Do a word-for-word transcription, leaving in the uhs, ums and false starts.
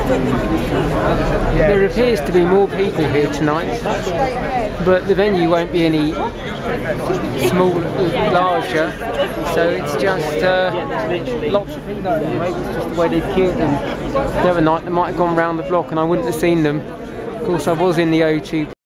There appears to be more people here tonight, but the venue won't be any smaller, larger, so it's just uh, lots of people. Maybe it's just the way they've queued them. The other night they might have gone round the block and I wouldn't have seen them. Of course, I was in the O two.